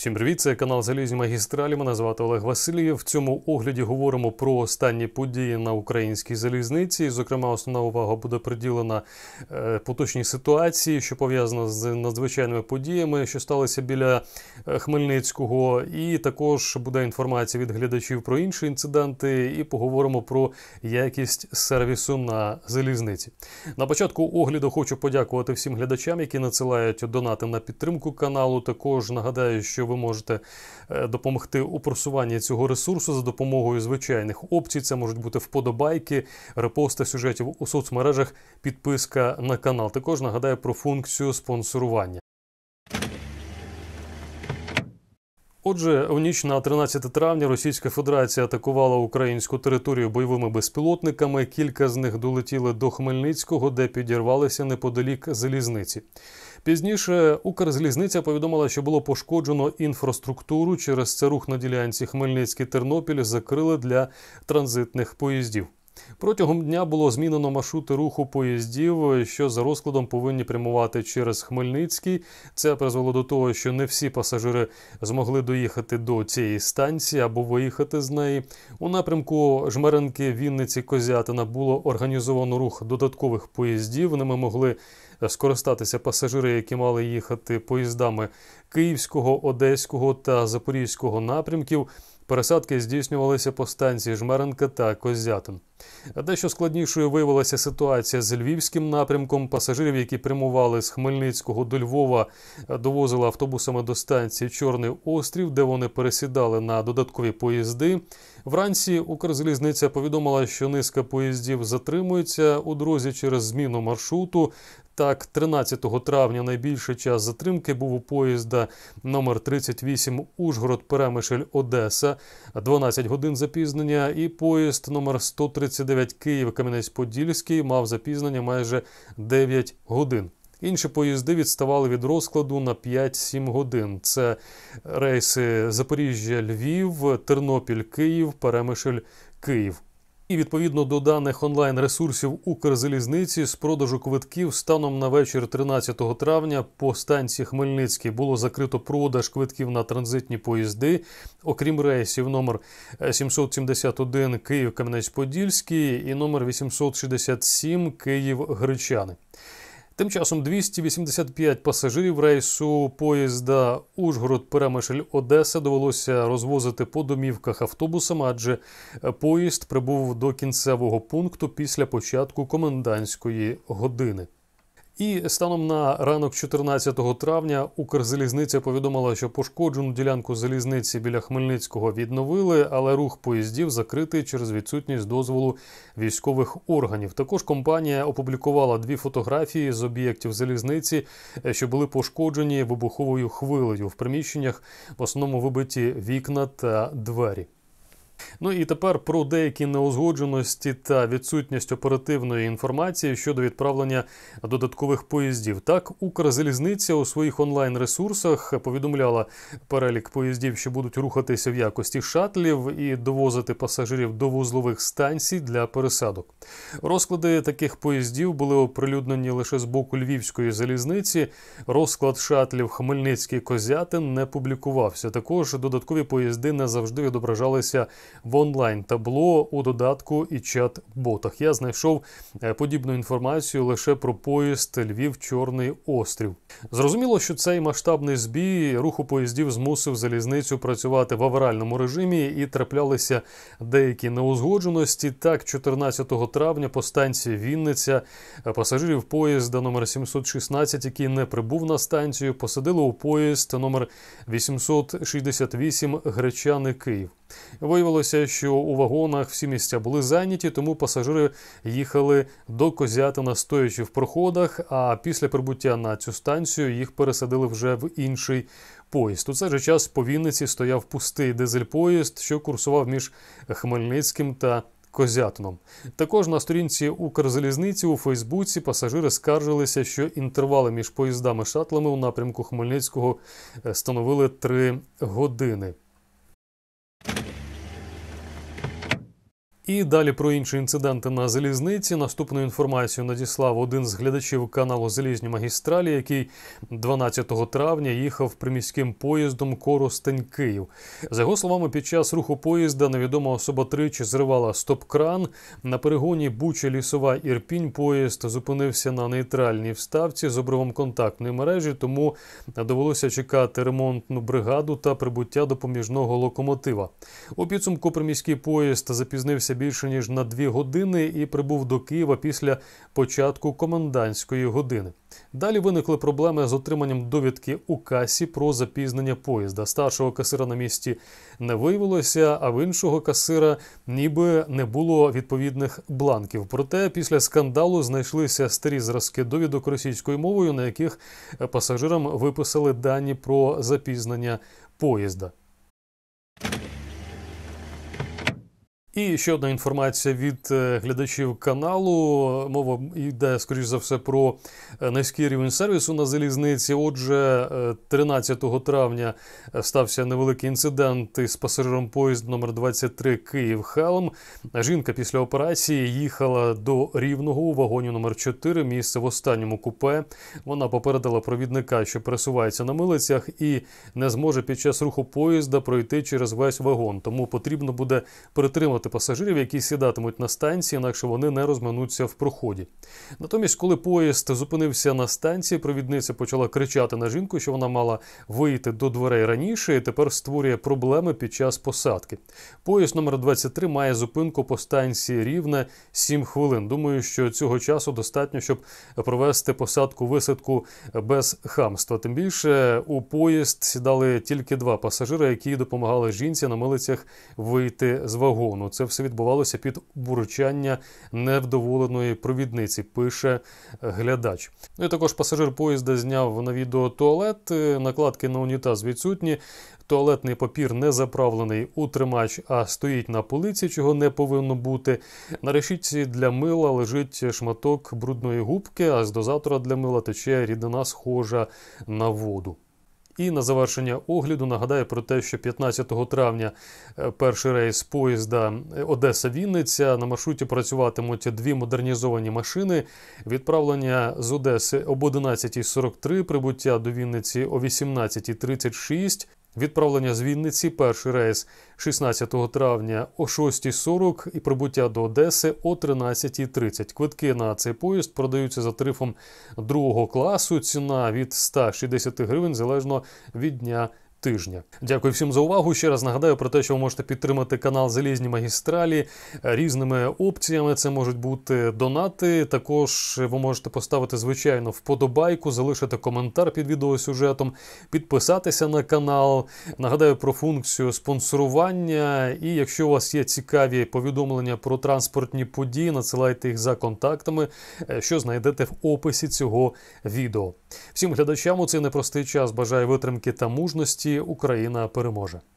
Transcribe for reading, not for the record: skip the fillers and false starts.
Всім привіт, це канал Залізні магістралі, мене звати Олег Васильєв. В цьому огляді говоримо про останні події на українській залізниці. Зокрема, основна увага буде приділена поточній ситуації, що пов'язана з надзвичайними подіями, що сталися біля Хмельницького. І також буде інформація від глядачів про інші інциденти і поговоримо про якість сервісу на залізниці. На початку огляду хочу подякувати всім глядачам, які надсилають донати на підтримку каналу. Також нагадаю, що ви можете допомогти у просуванні цього ресурсу за допомогою звичайних опцій. Це можуть бути вподобайки, репости сюжетів у соцмережах, підписка на канал. Також нагадаю про функцію спонсорування. Отже, у ніч на 13 травня Російська Федерація атакувала українську територію бойовими безпілотниками. Кілька з них долетіли до Хмельницького, де підірвалися неподалік залізниці. Пізніше Укрзалізниця повідомила, що було пошкоджено інфраструктуру. Через це рух на ділянці Хмельницький-Тернопіль закрили для транзитних поїздів. Протягом дня було змінено маршрути руху поїздів, що за розкладом повинні прямувати через Хмельницький. Це призвело до того, що не всі пасажири змогли доїхати до цієї станції або виїхати з неї. У напрямку Жмеренки, Вінниці, Козятина було організовано рух додаткових поїздів. Ними могли скористатися пасажири, які мали їхати поїздами Київського, Одеського та Запорізького напрямків. Пересадки здійснювалися по станції Жмеренка та Козятин. Дещо складнішою виявилася ситуація з Львівським напрямком. Пасажирів, які прямували з Хмельницького до Львова, довозили автобусами до станції Чорний Острів, де вони пересідали на додаткові поїзди. Вранці Укрзалізниця повідомила, що низка поїздів затримується у дорозі через зміну маршруту. Так, 13 травня найбільший час затримки був у поїзда номер 38 Ужгород-Перемишль-Одеса, 12 годин запізнення, і поїзд номер 139 Київ-Кам'янець-Подільський мав запізнення майже 9 годин. Інші поїзди відставали від розкладу на 5-7 годин. Це рейси Запоріжжя-Львів, Тернопіль-Київ, Перемишль-Київ. І відповідно до даних онлайн-ресурсів Укрзалізниці, з продажу квитків станом на вечір 13 травня по станції Хмельницький було закрито продаж квитків на транзитні поїзди, окрім рейсів номер 771 Київ-Кам'янець-Подільський і номер 867 Київ-Гречани. Тим часом 285 пасажирів рейсу поїзда Ужгород-Перемишль-Одеса довелося розвозити по домівках автобусами, адже поїзд прибув до кінцевого пункту після початку комендантської години. І станом на ранок 14 травня Укрзалізниця повідомила, що пошкоджену ділянку залізниці біля Хмельницького відновили, але рух поїздів закритий через відсутність дозволу військових органів. Також компанія опублікувала 2 фотографії з об'єктів залізниці, що були пошкоджені вибуховою хвилею. В приміщеннях в основному вибиті вікна та двері. Ну і тепер про деякі неузгодженості та відсутність оперативної інформації щодо відправлення додаткових поїздів. Так, Укрзалізниця у своїх онлайн-ресурсах повідомляла перелік поїздів, що будуть рухатися в якості шатлів і довозити пасажирів до вузлових станцій для пересадок. Розклади таких поїздів були оприлюднені лише з боку Львівської залізниці. Розклад шатлів Хмельницький-Козятин не публікувався. Також додаткові поїзди не завжди відображалися в онлайн-табло, у додатку і чат-ботах. Я знайшов подібну інформацію лише про поїзд Львів-Чорний Острів. Зрозуміло, що цей масштабний збій руху поїздів змусив залізницю працювати в аварійному режимі і траплялися деякі неузгодженості. Так, 14 травня по станції Вінниця пасажирів поїзда номер 716, який не прибув на станцію, посадили у поїзд номер 868 Гречани-Київ. Виявилося, що у вагонах всі місця були зайняті, тому пасажири їхали до Козятина стоячи в проходах, а після прибуття на цю станцію їх пересадили вже в інший поїзд. У цей же час по Вінниці стояв пустий дизель-поїзд, що курсував між Хмельницьким та Козятином. Також на сторінці Укрзалізниці у Фейсбуці пасажири скаржилися, що інтервали між поїздами-шатлами у напрямку Хмельницького становили 3 години. І далі про інші інциденти на залізниці. Наступну інформацію надіслав один з глядачів каналу «Залізні магістралі», який 12 травня їхав приміським поїздом Коростень-Київ. За його словами, під час руху поїзда невідома особа тричі зривала стоп-кран. На перегоні Буча-Лісова-Ірпінь поїзд зупинився на нейтральній вставці з обривом контактної мережі, тому довелося чекати ремонтну бригаду та прибуття допоміжного локомотива. У підсумку приміський поїзд запізнився більше ніж на 2 години і прибув до Києва після початку комендантської години. Далі виникли проблеми з отриманням довідки у касі про запізнення поїзда. Старшого касира на місці не виявилося, а в іншого касира ніби не було відповідних бланків. Проте після скандалу знайшлися старі зразки довідок російською мовою, на яких пасажирам виписали дані про запізнення поїзда. І ще одна інформація від глядачів каналу. Мова йде, скоріш за все, про низький рівень сервісу на залізниці. Отже, 13 травня стався невеликий інцидент із пасажиром поїзду номер 23 Київ-Халм. Жінка після операції їхала до Рівного у вагоні номер 4, місце в останньому купе. Вона попередила провідника, що пересувається на милицях і не зможе під час руху поїзда пройти через весь вагон. Тому потрібно буде перетримати пасажирів, які сідатимуть на станції, інакше вони не розминуться в проході. Натомість, коли поїзд зупинився на станції, провідниця почала кричати на жінку, що вона мала вийти до дверей раніше і тепер створює проблеми під час посадки. Поїзд номер 23 має зупинку по станції Рівне 7 хвилин. Думаю, що цього часу достатньо, щоб провести посадку-висадку без хамства. Тим більше у поїзд сідали тільки 2 пасажири, які допомагали жінці на милицях вийти з вагону. Це все відбувалося під бурчання невдоволеної провідниці, пише глядач. Ну і також пасажир поїзда зняв на відео туалет, накладки на унітаз відсутні, туалетний папір не заправлений у тримач, а стоїть на полиці, чого не повинно бути. На решітці для мила лежить шматок брудної губки, а з дозатора для мила тече рідина, схожа на воду. І на завершення огляду нагадаю про те, що 15 травня перший рейс поїзда Одеса-Вінниця. На маршруті працюватимуть 2 модернізовані машини. Відправлення з Одеси об 11:43, прибуття до Вінниці о 18:36. Відправлення з Вінниці, перший рейс 16 травня о 6:40 і прибуття до Одеси о 13:30. Квитки на цей поїзд продаються за тарифом 2-го класу. Ціна від 160 гривень, залежно від дня тижня. Дякую всім за увагу. Ще раз нагадаю про те, що ви можете підтримати канал «Залізні магістралі» різними опціями. Це можуть бути донати. Також ви можете поставити, звичайно, вподобайку, залишити коментар під відеосюжетом, підписатися на канал. Нагадаю про функцію спонсорування. І якщо у вас є цікаві повідомлення про транспортні події, надсилайте їх за контактами, що знайдете в описі цього відео. Всім глядачам у цей непростий час бажаю витримки та мужності. Україна переможе!